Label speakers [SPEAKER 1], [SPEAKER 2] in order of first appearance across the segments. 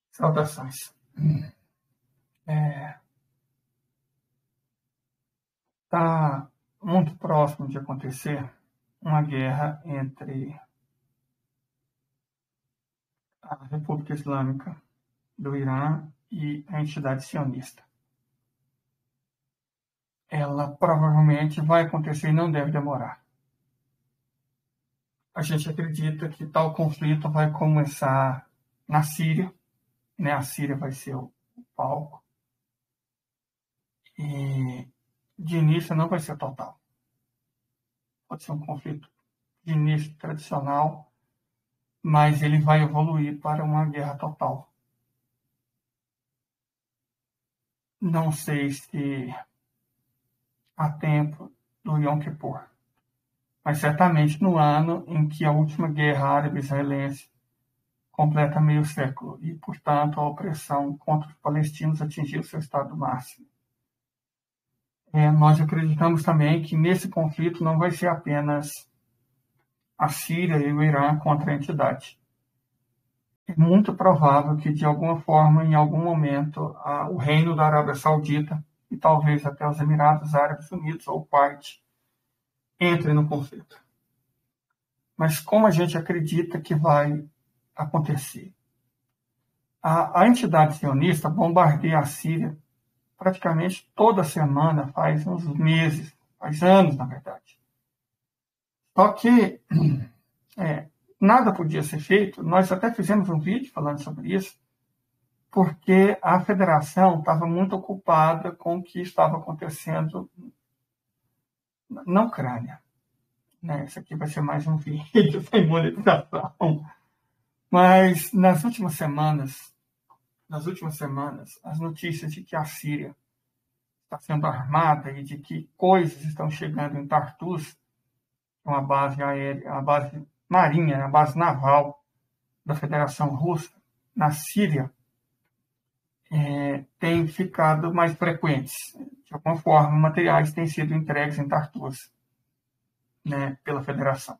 [SPEAKER 1] Saudações. Está muito próximo de acontecer uma guerra entre a República Islâmica do Irã e a entidade sionista. Ela provavelmente vai acontecer e não deve demorar. A gente acredita que tal conflito vai começar na Síria, né? A Síria vai ser o palco. E de início não vai ser total. Pode ser um conflito de início tradicional, mas ele vai evoluir para uma guerra total. Não sei se há tempo do Yom Kippur, mas certamente no ano em que a última guerra árabe-israelense completa meio século e, portanto, a opressão contra os palestinos atingiu seu estado máximo. Nós acreditamos também que nesse conflito não vai ser apenas a Síria e o Irã contra a entidade. É muito provável que, de alguma forma, em algum momento, o reino da Arábia Saudita e talvez até os Emirados Árabes Unidos ou Kuwait entre no conflito. Mas como a gente acredita que vai acontecer? A entidade sionista bombardeia a Síria praticamente toda semana, faz uns meses, faz anos, na verdade. Só que nada podia ser feito. Nós até fizemos um vídeo falando sobre isso, porque a federação estava muito ocupada com o que estava acontecendo na Ucrânia. Esse aqui vai ser mais um vídeo sem monetização. Mas nas últimas semanas, as notícias de que a Síria está sendo armada e de que coisas estão chegando em Tartus, uma base aérea, uma base marinha, uma base naval da Federação Russa, na Síria, têm ficado mais frequentes. De alguma forma, materiais têm sido entregues em Tartus, pela Federação.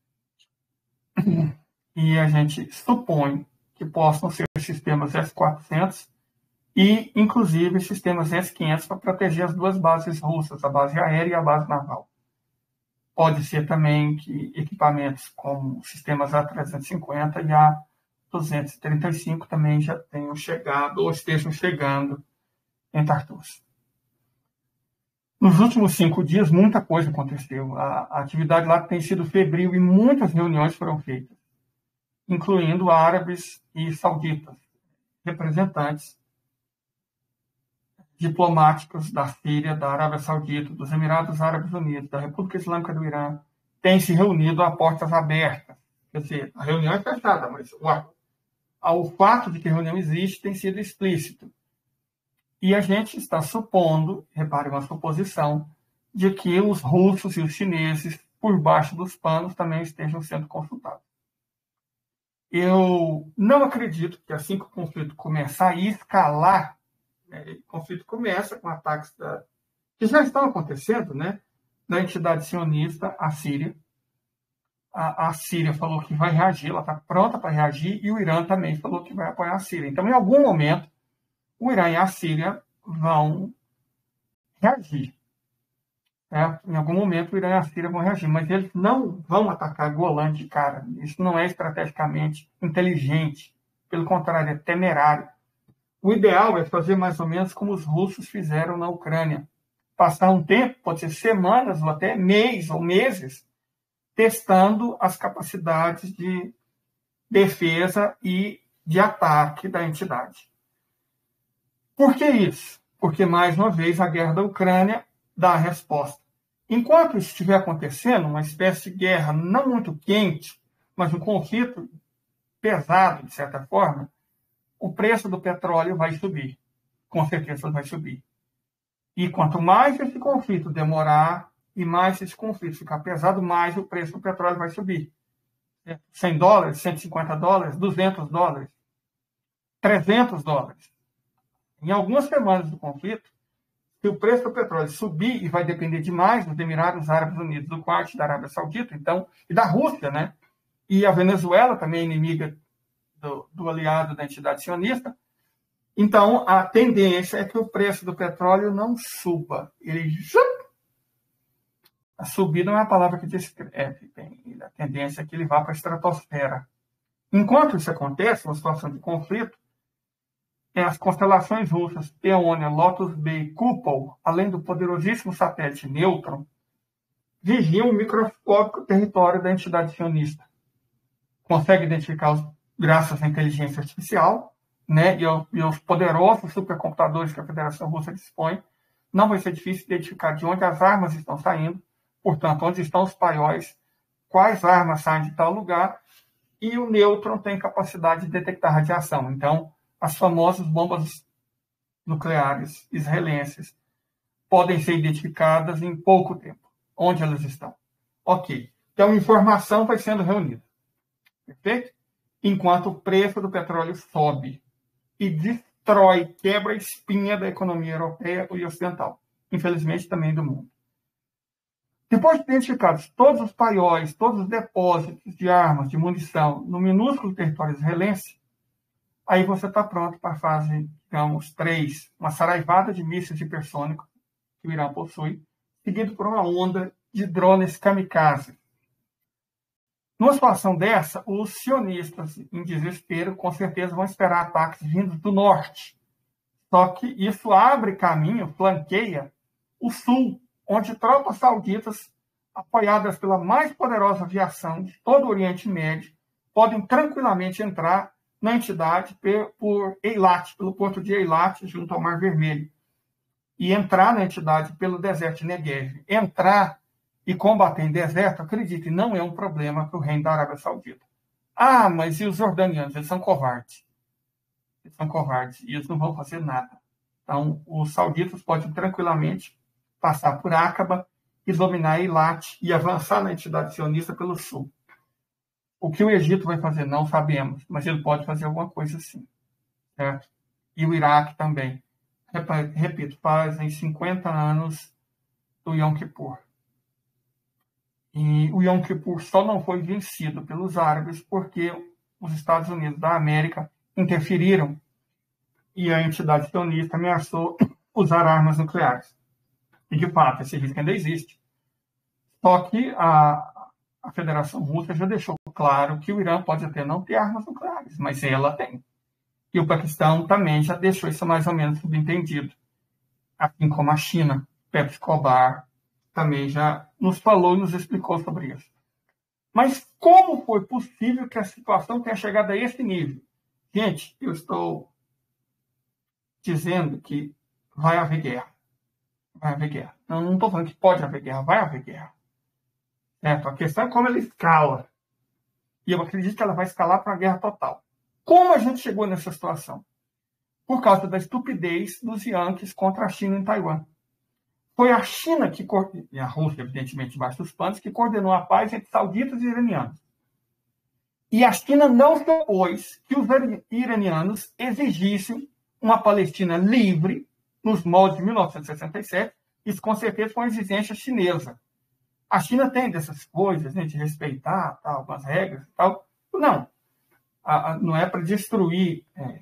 [SPEAKER 1] E a gente supõe que possam ser sistemas S-400 e, inclusive, sistemas S-500 para proteger as duas bases russas, a base aérea e a base naval. Pode ser também que equipamentos como sistemas A350 e A235 também já tenham chegado ou estejam chegando em Tartus. Nos últimos 5 dias, muita coisa aconteceu. A atividade lá tem sido febril e muitas reuniões foram feitas, incluindo árabes e sauditas, representantes diplomáticos da Síria, da Arábia Saudita, dos Emirados Árabes Unidos, da República Islâmica do Irã, têm se reunido a portas abertas. Quer dizer, a reunião é fechada, mas o fato de que a reunião existe tem sido explícito. E a gente está supondo, repare uma suposição, de que os russos e os chineses, por baixo dos panos, também estejam sendo consultados. Eu não acredito que assim que o conflito começar a escalar, o conflito começa com ataques que já estão acontecendo, da entidade sionista, a Síria. A Síria falou que vai reagir, ela está pronta para reagir, e o Irã também falou que vai apoiar a Síria. Então, em algum momento, o Irã e a Síria vão reagir. Em algum momento, o Irã e a Síria vão reagir, mas eles não vão atacar Golã de cara. Isso não é estrategicamente inteligente. Pelo contrário, é temerário. O ideal é fazer mais ou menos como os russos fizeram na Ucrânia. Passar um tempo, pode ser semanas ou até mês ou meses, testando as capacidades de defesa e de ataque da entidade. Por que isso? Porque, mais uma vez, a guerra da Ucrânia dá a resposta. Enquanto isso estiver acontecendo, uma espécie de guerra não muito quente, mas um conflito pesado, de certa forma, o preço do petróleo vai subir. Com certeza vai subir. E quanto mais esse conflito demorar e mais esse conflito ficar pesado, mais o preço do petróleo vai subir. $100, $150, $200, $300. Em algumas semanas do conflito, se o preço do petróleo subir, e vai depender demais dos Emirados Árabes Unidos, do Kuwait, da Arábia Saudita, então, e da Rússia, e a Venezuela também é inimiga do aliado da entidade sionista. Então, a tendência é que o preço do petróleo não suba. A subida não é a palavra que descreve. A tendência é que ele vá para a estratosfera. Enquanto isso acontece, uma situação de conflito, as constelações russas Peônia, Lotus B e Kupol, além do poderosíssimo satélite Neutron, vigiam o microscópico território da entidade sionista. Consegue identificar, graças à inteligência artificial, né, e aos poderosos supercomputadores que a Federação Russa dispõe, não vai ser difícil identificar de onde as armas estão saindo, portanto, onde estão os paióis, quais armas saem de tal lugar, e o nêutron tem capacidade de detectar radiação. Então, as famosas bombas nucleares israelenses podem ser identificadas em pouco tempo. Onde elas estão? Ok. Então, informação vai sendo reunida. Perfeito? Enquanto o preço do petróleo sobe e destrói, quebra a espinha da economia europeia e ocidental. Infelizmente, também do mundo. Depois de identificados todos os paióis, todos os depósitos de armas, de munição, no minúsculo território israelense, aí você está pronto para a fase, digamos, 3, uma saraivada de mísseis hipersônicos que o Irã possui, seguido por uma onda de drones kamikaze. Numa situação dessa, os sionistas, em desespero, com certeza vão esperar ataques vindos do norte. Só que isso abre caminho, flanqueia o sul, onde tropas sauditas, apoiadas pela mais poderosa aviação de todo o Oriente Médio, podem tranquilamente entrar na entidade por Eilat, pelo porto de Eilat, junto ao Mar Vermelho, e entrar na entidade pelo deserto de Negev. Entrar e combater em deserto, acredite, não é um problema para o reino da Arábia Saudita. Ah, mas e os jordanianos? Eles são covardes. Eles são covardes e eles não vão fazer nada. Então, os sauditas podem tranquilamente passar por Aqaba e dominar Eilat e avançar na entidade sionista pelo sul. O que o Egito vai fazer, não sabemos, mas ele pode fazer alguma coisa assim. Certo? E o Iraque também. Repito, fazem 50 anos do Yom Kippur. E o Yom Kippur só não foi vencido pelos árabes porque os Estados Unidos da América interferiram e a entidade sionista ameaçou usar armas nucleares. E, de fato, esse risco ainda existe. Só que a Federação Russa já deixou claro que o Irã pode até não ter armas nucleares, mas ela tem. E o Paquistão também já deixou isso mais ou menos subentendido. Assim como a China, Pepe Escobar, também já nos falou e nos explicou sobre isso. Mas como foi possível que a situação tenha chegado a esse nível? Gente, eu estou dizendo que vai haver guerra. Vai haver guerra. Não estou falando que pode haver guerra, vai haver guerra. Certo? A questão é como ela escala. E eu acredito que ela vai escalar para uma guerra total. Como a gente chegou nessa situação? Por causa da estupidez dos Yankees contra a China em Taiwan. Foi a China e a Rússia, evidentemente, debaixo dos panos, que coordenou a paz entre sauditas e iranianos. E a China não se opôs que os iranianos exigissem uma Palestina livre, nos moldes de 1967, isso com certeza foi uma exigência chinesa. A China tem dessas coisas, né, de respeitar algumas regras e tal. Não. Não é para destruir,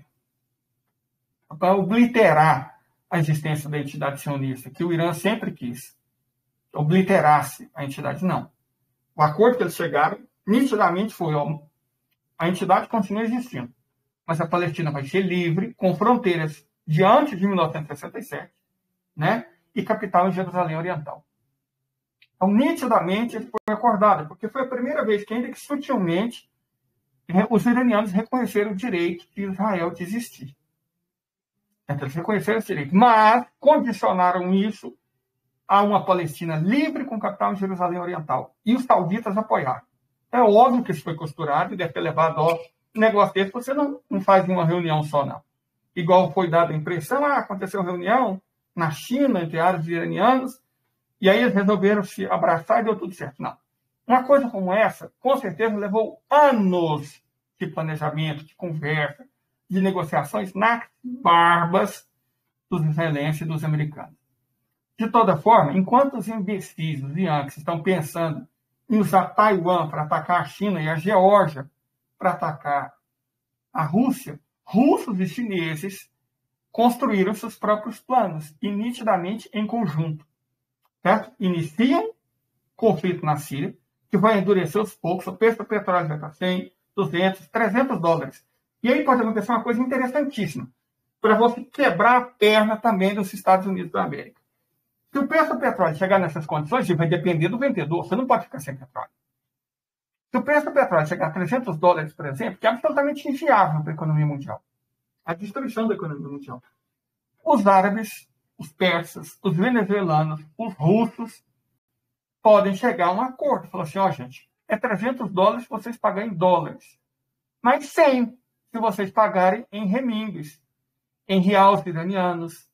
[SPEAKER 1] para obliterar a existência da entidade sionista, que o Irã sempre quis. Obliterasse a entidade, não. O acordo que eles chegaram, nitidamente foi, a entidade continua existindo, mas a Palestina vai ser livre, com fronteiras de antes de 1967, né, e capital em Jerusalém Oriental. Então, nitidamente, ele foi acordado, porque foi a primeira vez que, ainda que sutilmente, os iranianos reconheceram o direito de Israel de existir. Então, eles reconheceram esse direito, mas condicionaram isso a uma Palestina livre com capital em Jerusalém Oriental. E os sauditas apoiaram. É óbvio que isso foi costurado e deve ter levado ao negócio desse. Você não faz uma reunião só, não. Igual foi dada a impressão, aconteceu reunião na China entre árabes e iranianos, e aí eles resolveram se abraçar e deu tudo certo. Não. Uma coisa como essa, com certeza, levou anos de planejamento, de conversa, de negociações nas barbas dos israelenses e dos americanos. De toda forma, enquanto os imbecis, os Yankees, estão pensando em usar Taiwan para atacar a China e a Geórgia para atacar a Rússia, russos e chineses construíram seus próprios planos, e nitidamente em conjunto. Certo? Iniciam conflito na Síria, que vai endurecer aos poucos, o preço do petróleo vai para 100, 200, 300 dólares. E aí pode acontecer uma coisa interessantíssima, para você quebrar a perna também dos Estados Unidos da América. Se o preço do petróleo chegar nessas condições, vai depender do vendedor, você não pode ficar sem petróleo. Se o preço do petróleo chegar a 300 dólares, por exemplo, que é absolutamente inviável para a economia mundial, a destruição da economia mundial, os árabes, os persas, os venezuelanos, os russos podem chegar a um acordo. Falar assim, gente, é 300 dólares se vocês pagarem em dólares, mas 100 se vocês pagarem em renminbis, em reais iranianos,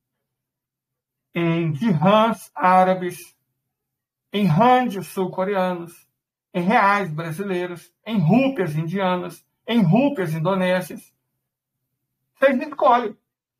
[SPEAKER 1] em dirhams árabes, em randes sul-coreanos, em reais brasileiros, em rúpias indianas, em rúpias indonésias. Vocês escolhem.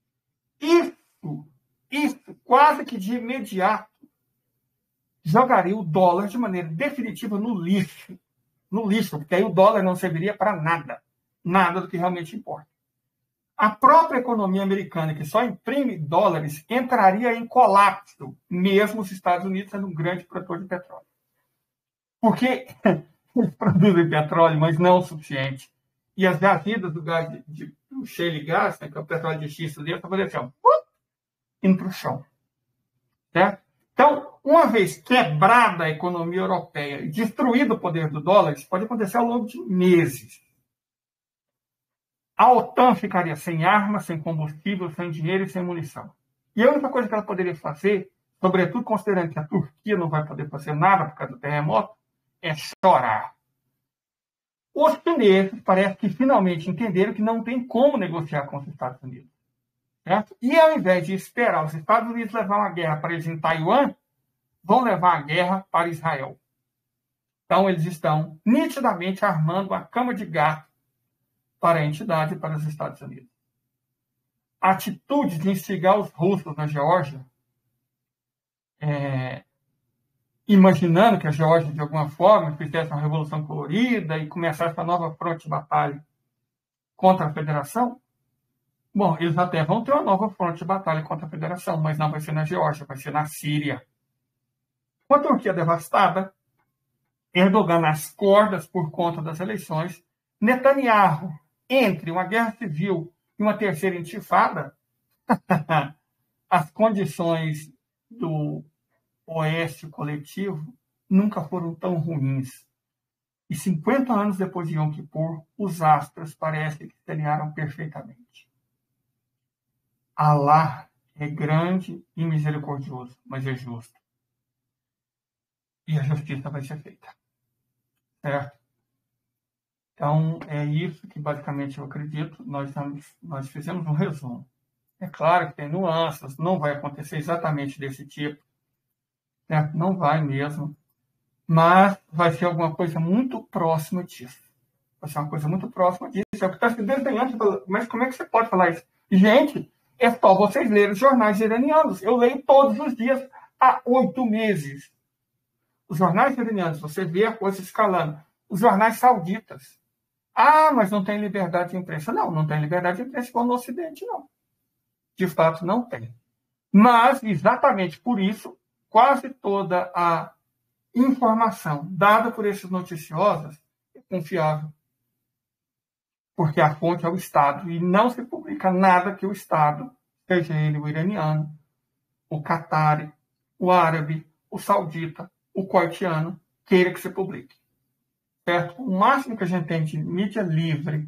[SPEAKER 1] Isso quase que de imediato jogaria o dólar de maneira definitiva no lixo. No lixo, porque aí o dólar não serviria para nada. Nada do que realmente importa. A própria economia americana, que só imprime dólares, entraria em colapso, mesmo os Estados Unidos sendo um grande produtor de petróleo. Porque eles produzem petróleo, mas não o suficiente. E as jazidas do gás do shale gas, né, que é o petróleo de xisto dele, estão assim, indo para o chão. Certo? Então, uma vez quebrada a economia europeia e destruído o poder do dólar, isso pode acontecer ao longo de meses. A OTAN ficaria sem armas, sem combustível, sem dinheiro e sem munição. E a única coisa que ela poderia fazer, sobretudo considerando que a Turquia não vai poder fazer nada por causa do terremoto, é chorar. Os chineses parece que finalmente entenderam que não tem como negociar com os Estados Unidos. Certo? E ao invés de esperar os Estados Unidos levar uma guerra para eles em Taiwan, vão levar a guerra para Israel. Então, eles estão nitidamente armando a cama de gato para a entidade e para os Estados Unidos. A atitude de instigar os russos na Geórgia, imaginando que a Geórgia, de alguma forma, fizesse uma revolução colorida e começasse uma nova fronte de batalha contra a Federação, bom, eles até vão ter uma nova fronte de batalha contra a Federação, mas não vai ser na Geórgia, vai ser na Síria. Com a Turquia devastada, Erdogan nas cordas por conta das eleições, Netanyahu entre uma guerra civil e uma terceira intifada, as condições do oeste coletivo nunca foram tão ruins. E 50 anos depois de Yom Kippur, os astros parecem que se alinharam perfeitamente. Alá é grande e misericordioso, mas é justo. E a justiça vai ser feita. Certo? Então, é isso que basicamente eu acredito. Nós fizemos um resumo. É claro que tem nuances, não vai acontecer exatamente desse tipo. Certo? Não vai mesmo. Mas vai ser alguma coisa muito próxima disso. Vai ser uma coisa muito próxima disso. É o que está se desenhando. Mas como é que você pode falar isso? Gente, é só vocês lerem os jornais iranianos. Eu leio todos os dias há 8 meses. Os jornais iranianos, você vê a coisa escalando. Os jornais sauditas. Mas não tem liberdade de imprensa. Não tem liberdade de imprensa igual no Ocidente, não. De fato, não tem. Mas, exatamente por isso, quase toda a informação dada por esses noticiosos é confiável. Porque a fonte é o Estado. E não se publica nada que o Estado, seja ele o iraniano, o catari, o árabe, o saudita, o coitiano, queira que se publique. Certo? O máximo que a gente tem de mídia livre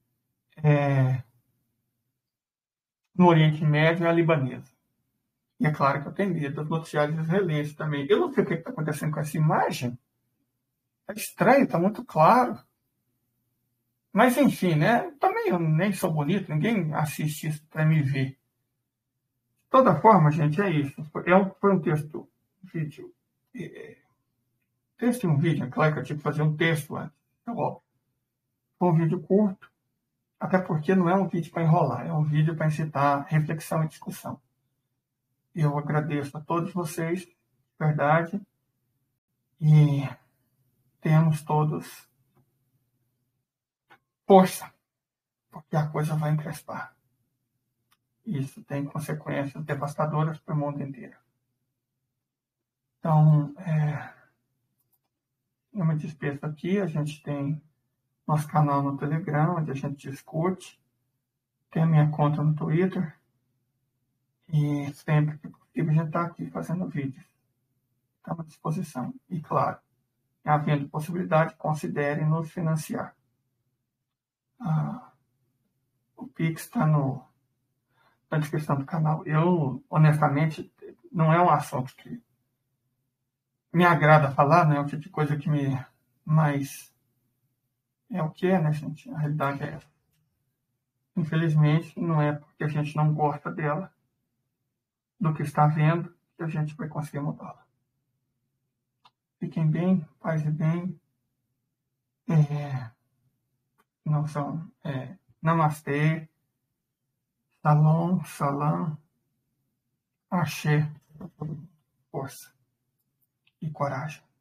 [SPEAKER 1] no Oriente Médio é a libanesa. E é claro que eu tenho medo dos noticiários israelenses também. Eu não sei o que está acontecendo com essa imagem. É estranho, está muito claro. Mas, enfim, né? Também eu nem sou bonito, ninguém assiste isso para me ver. De toda forma, gente, é isso. Foi um texto, vídeo. Texto e um vídeo, é claro que eu tive que fazer um texto antes. Então, foi um vídeo curto, até porque não é um vídeo para enrolar, é um vídeo para incitar reflexão e discussão. E eu agradeço a todos vocês, de verdade, e temos todos força porque a coisa vai encrespar. Isso tem consequências devastadoras para o mundo inteiro. Então, eu me despeço aqui. A gente tem nosso canal no Telegram, onde a gente discute. Tem a minha conta no Twitter. E sempre que possível a gente está aqui fazendo vídeos. Estamos à disposição. E, claro, havendo possibilidade, considere nos financiar. O Pix está na descrição do canal. Eu, honestamente, não é um assunto que me agrada falar, não é o tipo de coisa que me... Mas é o que é, né, gente? A realidade é essa. Infelizmente, não é porque a gente não gosta dela, do que está vendo, que a gente vai conseguir mudá-la. Fiquem bem, paz e bem. Não são... namastê, salom, salam, axé, força e coragem.